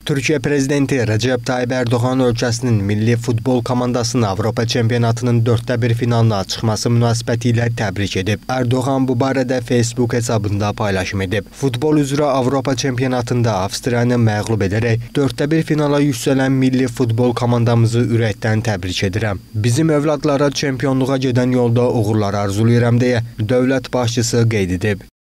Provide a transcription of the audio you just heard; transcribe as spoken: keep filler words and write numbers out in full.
Türkiye Prezidenti Recep Tayyip Erdoğan ölkəsinin milli futbol komandasını Avropa Çempionatının dörddə bir finalına çıxması münasibətilə təbrik edib. Erdoğan bu barədə Facebook hesabında paylaşım edib. Futbol üzrə Avropa Çempionatında Avstriyanı məğlub edərək dörddə bir finala yüksələn milli futbol komandamızı ürəkdən təbrik edirəm. Bizim övladlara çempionluğa gedən yolda uğurlar arzulayıram deyə dövlət başçısı qeyd edib.